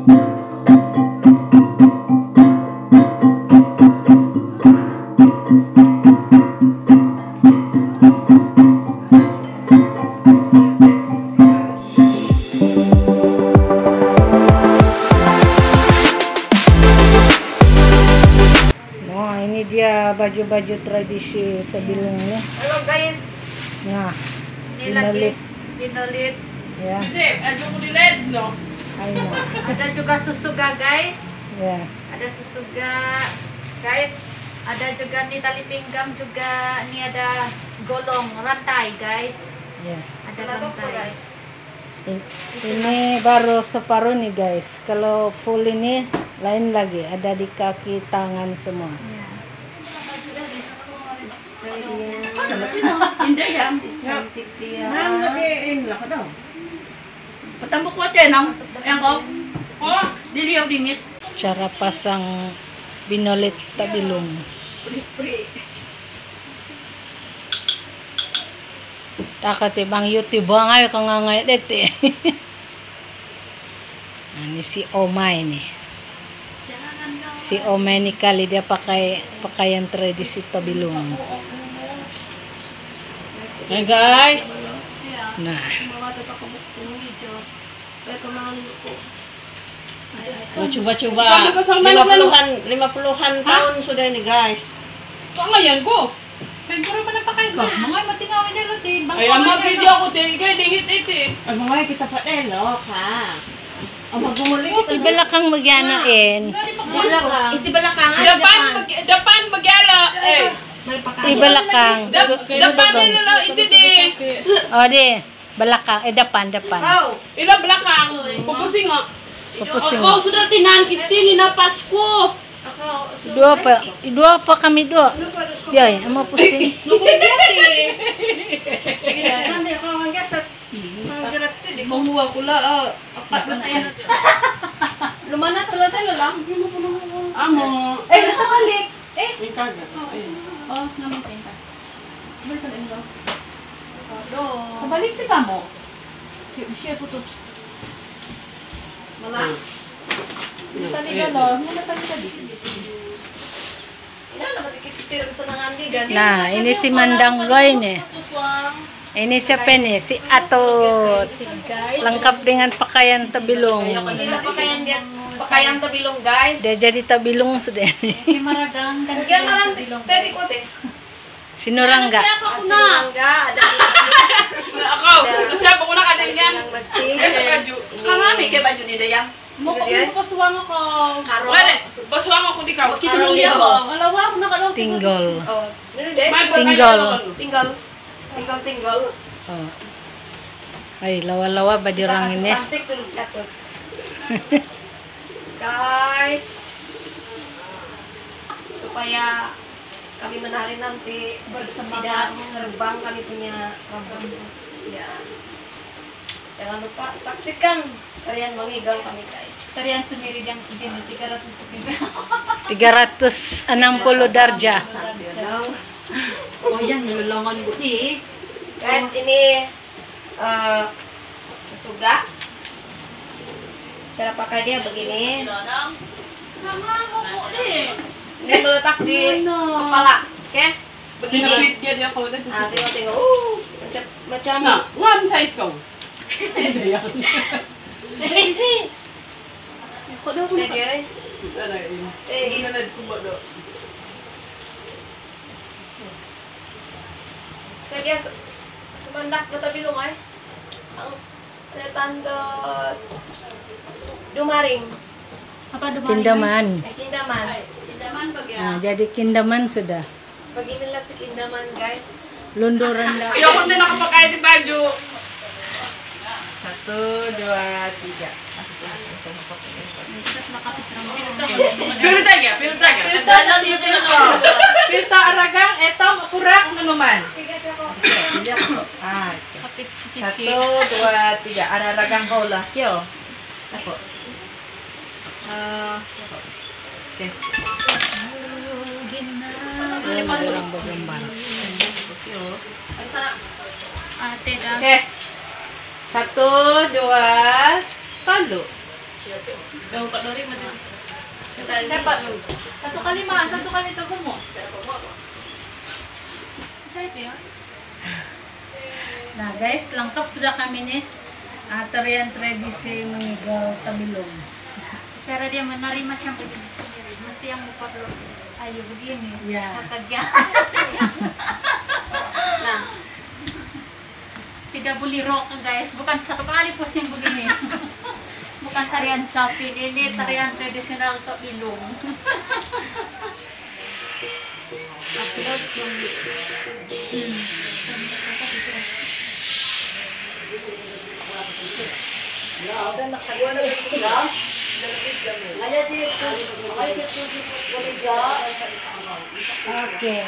Baju-baju tradisi Tabilong nih. Halo guys. Nah, Dinolit. Ya. Ada juga susuga guys. Ya. Ada susuga guys. Ada juga nih tali pinggang juga. Ini ada golong rantai guys. Ya. Ada rantai guys. Ini baru separuh nih guys. Kalau full ini lain lagi. Ada di kaki, tangan semua. Ya. Hindi yan. Cantik dia. Patambok ko ate, no? Ayan ko. Oh, diliyaw dingit. Cara pasang binolit Tabilong. Takati bang YouTube ngayon kang ngayon dete. Ini si Omay nih. Si Omay ni kali dia pakaian tradisi Tabilong. Hey guys. Nah, coba-coba 50-an tahun sudah ini guys. Kok ngayon ko? Nagkuro man ang pakay ko. Mga matingawin na lutin. Ay, ang mag-video ako din. Kaya dingit iti. Ay, mga kita pa din, no? Ha? Ang magumuli kita. ibalakang magyanain. Iti balakang. Dapan magyala. Eh. Ibalakang. Dapan nila iti di. O di, balakang. Dapan. Ila belakang. Pupusing nga. Pupusing. Ako sudah tinan kiti ni na Pasko. Dua pa kami dua. Yay, amo pusing. Mamuha ko la. Lumana pala sa lang. Amo. Eh, natabalik. Oh, naman tayo. Kabalik ka mo. Siya po to. Mala. Tali ka lo. Muna tali ka di. Ina naman ikisisir sa nangandi gan. Nah, ini si Mandanggoy nih. Ini siapa nih? Si Atot. Lengkap dengan pakaian Tabilong. Hindi na pakaian Tabilong guys. Dia jadi Tabilong sudah nih. Maragang kan. Kaya marang tadi ko te. Sinurangga. Sinurangga ada. Ako. Siya po ko na kadang yan. Basi. Sa baju. Kamami kay baju ni Dayang. Mo pasuwang ako. Karo. Wala. Pasuwang ako di ka. Kitulong niya ko. Alawa ako nakalong. Tinggol. Oh, dili. Tinggol. Oh. Ay, lawa-lawa ba dirang ini? Santik dulu si Atot. Guys, supaya kami menari nanti tidak terbang kami punya rambut. Ya. Jangan lupa saksikan kalian mengigal kami guys. Tarian sendiri yang ini 360 darjah. Oh, yan nilolongan ko ni. Guys, ini susuga. Cara pakai dia begini. Ini meletak di kepala, oke? Begini. Pinapit dia ako na. Nah, tengok. Macam Na, one size ko. saya dia. Saya dia semandak na Tabilong ay. Ang ada tanda Dumaring. Apa Kindaman. Kindaman. Kindaman pag Nah, jadi Kindaman sudah. Beginilah si Kindaman guys. Lunduran daw. Ayoko na nakapakain di baju. 1, 2, 3. Piltaga. Dalam dia filter. Filter aragang eto purak ano man. Ah. 1, 2, 3. Aragang bola. Kyo. Ako. Okay. Ay, madirang bagambar. Ate dah. Okay. 1, 2, 3. Daw ka lori mati. Siapa? Satu kali to mo. Saya ya. Nah guys, lengkap sudah kami nih. Tarian tradisi mengigal tamilong. Cara dia menari macam begini sendiri. Mesti yang muka dulu. Ayo begini. Ya. Makanya. Nah, Tidak boleh rock guys. Bukan satu kali pusing begini. Bukan tarian sapi. Ini tarian tradisional Tamilong. Oke.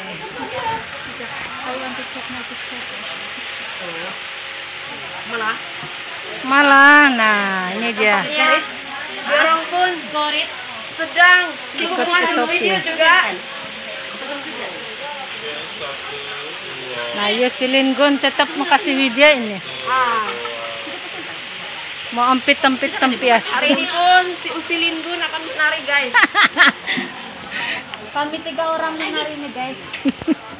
Malah, nah ini dia. orang pun sedang sibuk Ikut ke mengambil Shopee. video juga. Nah, ya si Linggon tetap mau kasih video ini. Mau ampit-ampit tempias. Hari ini pun si Usilin Gun akan menari guys. Kami 3 orang menari nih guys.